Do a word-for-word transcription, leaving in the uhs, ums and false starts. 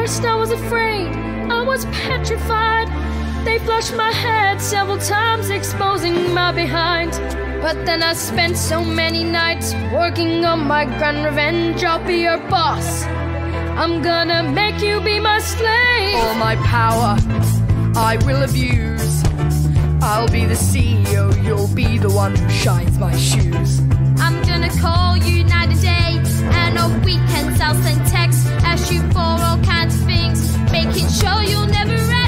first I was afraid, I was petrified. They flushed my head several times, exposing my behind. But then I spent so many nights working on my grand revenge. I'll be your boss, I'm gonna make you be my slave. All my power I will abuse. I'll be the C E O, you'll be the one who shines my shoes. I'm gonna call you night and day, and on weekends I'll send texts, ask you for all kinds of things, making sure you'll never rest.